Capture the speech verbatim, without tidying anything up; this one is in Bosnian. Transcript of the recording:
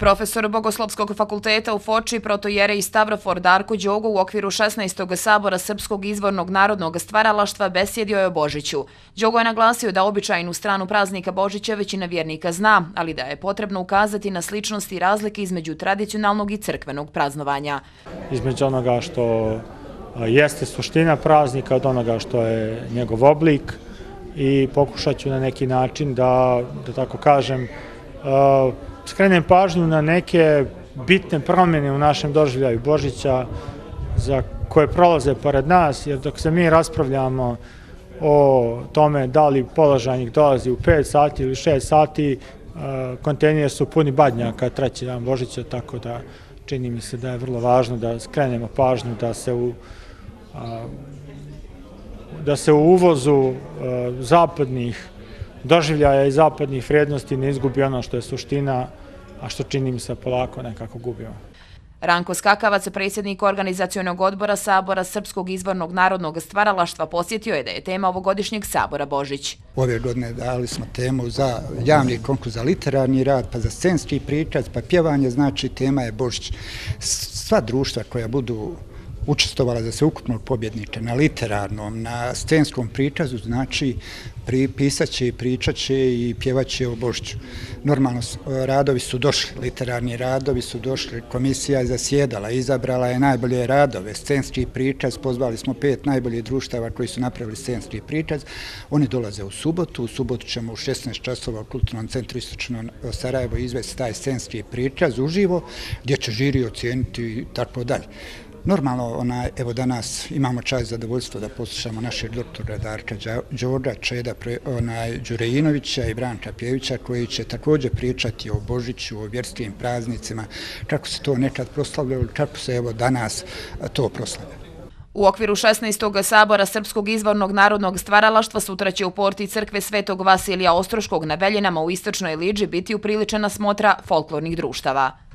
Profesor Bogoslovskog fakulteta u Foči, protojerej Stavrofor Darko Đogo u okviru šesnaestog sabora Srpskog izvornog narodnog stvaralaštva besjedio je o Božiću. Đogo je naglasio da običajnu stranu praznika Božića većina vjernika zna, ali da je potrebno ukazati na sličnosti i razlike između tradicionalnog i crkvenog praznovanja. Između onoga što jeste suština praznika od onoga što je njegov oblik i pokušat ću na neki način da, da tako kažem, skrenem pažnju na neke bitne promjene u našem doživljaju Božića za koje prolaze pored nas, jer dok se mi raspravljamo o tome da li položajnik dolazi u pet sati ili šest sati, kontejneri su puni badnjaka treći dan Božića, tako da čini mi se da je vrlo važno da skrenemo pažnju da se u, da se u uvozu zapadnih doživljaja i zapadnih vrijednosti ne izgubi ono što je suština, a što čini mi se polako nekako gubimo. Ranko Skakavac, predsjednik organizacionog odbora Sabora Srpskog izvornog narodnog stvaralaštva, posjetio je da je tema ovogodišnjeg sabora Božić. Ove godine dali smo temu za javni konkurs za literarni rad, pa za scenski prikaz, pa pjevanje, znači tema je Božić. Sva društva koja budu učestvovala za sveukupnog pobjednika na literarnom, na scenskom prikazu, znači pisat će i pričat će i pjevat će o Božiću. Normalno, radovi su došli, literarni radovi su došli, komisija je zasjedala, izabrala je najbolje radove, scenski prikaz, pozvali smo pet najboljih društava koji su napravili scenski prikaz. Oni dolaze u subotu, u subotu ćemo u šesnaest časova u Kulturnom centru Istočno Sarajevo izvesti taj scenski prikaz uživo, gdje će žiri ocijeniti i tako dalje. Normalno, evo danas imamo čast i zadovoljstvo da poslušamo našeg doktora Darka Đoga, Čeda Đurejinovića i Branka Pjevića, koji će također pričati o Božiću, o vjerskim praznicima, kako se to nekad proslavljalo, kako se evo danas to proslavlja. U okviru šesnaestog sabora Srpskog izvornog narodnog stvaralaštva sutra će u porti crkve Svetog Vasilija Ostroškog na Veljinama u Istočnoj Liđi biti upriličena smotra folklornih društava.